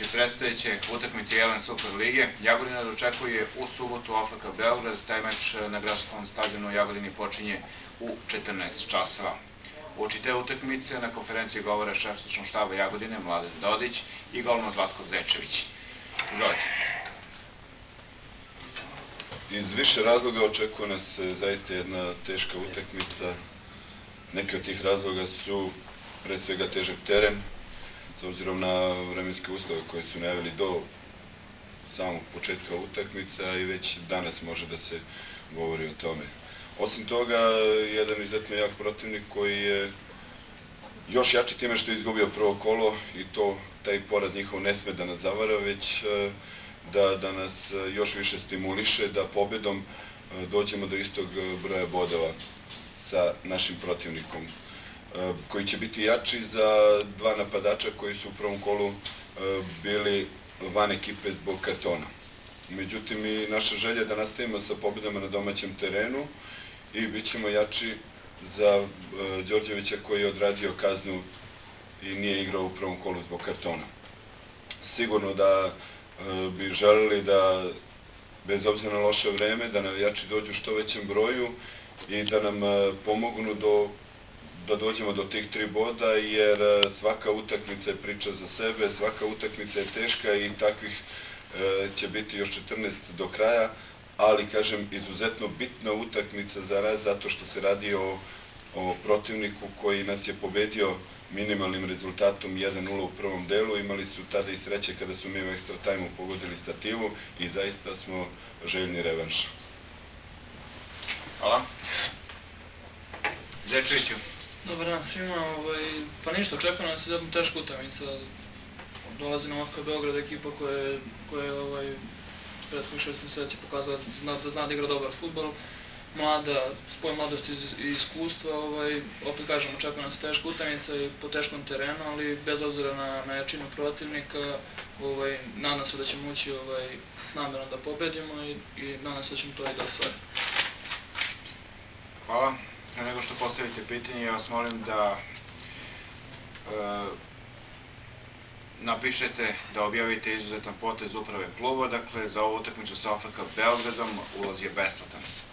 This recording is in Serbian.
predstojeće utakmice Jelen Super lige. Jagodina dočekuje u subotu OFK Beograd. Taj meč na gradskom stadionu u Jagodini počinje u 14 časova. Uoči te utakmice na konferenciji govore šef stručnog štaba Jagodine Mladen Dodić i golman Zlatko Zečević. Izvolite. Iz više razloga očekuje nas zaista jedna teška utakmica. Neki od tih razloga su pre svega težak teren, s obzirom na vremenske uslove koje su najavili do samog početka utakmica i već danas može da se govori o tome. Osim toga, jedan izuzetno jak protivnik koji je još jači time što je izgubio prvo kolo i to taj poraz njihov ne sme da nas zavara, već da nas još više stimuliše da pobedom dođemo do istog broja bodova sa našim protivnikom, koji će biti jači za dva napadača koji su u prvom kolu bili van ekipe zbog kartona. Međutim, i naša želja je da nastavimo sa pobedama na domaćem terenu i bit ćemo jači za Đorđevića koji je odradio kaznu i nije igrao u prvom kolu zbog kartona. Sigurno da bi želeli da, bez obzira na loše vreme, da navijači dođu u što većem broju i da nam pomognu da dođemo do tih 3 boda, jer svaka utakmica je priča za sebe, svaka utakmica je teška i takvih će biti još 14 do kraja, ali, kažem, izuzetno bitna utakmica za nas, zato što se radi o protivniku koji nas je pobedio minimalnim rezultatom 1:0 u prvom delu. Imali su tada i sreće kada su mi u ekstra tajmu pogodili stativu i zaista smo željni revanša. Hvala. Zečeviću. Dobar dan svima, pa ništa, očekuje nas jedna teška utakmica. Dolazi na OFK Beograd ekipa koja je prethodnih 6 mjeseci pokazala da zna da igra dobar fudbal, mlada, spoj mladosti i iskustva, opet kažem, očekuje nas teška utakmica i po teškom terenu, ali bez obzira na jačinu protivnika, nadam se da ćemo moći s namerom da pobedimo i nadam se da ćemo to i da ostvarimo. Hvala. Pre nego što postavite pitanje, ja vas molim da napišete, da objavite izuzetan potez uprave kluba. Dakle, za ovu utakmicu sa OFK Beogradom ulaz je besplatan.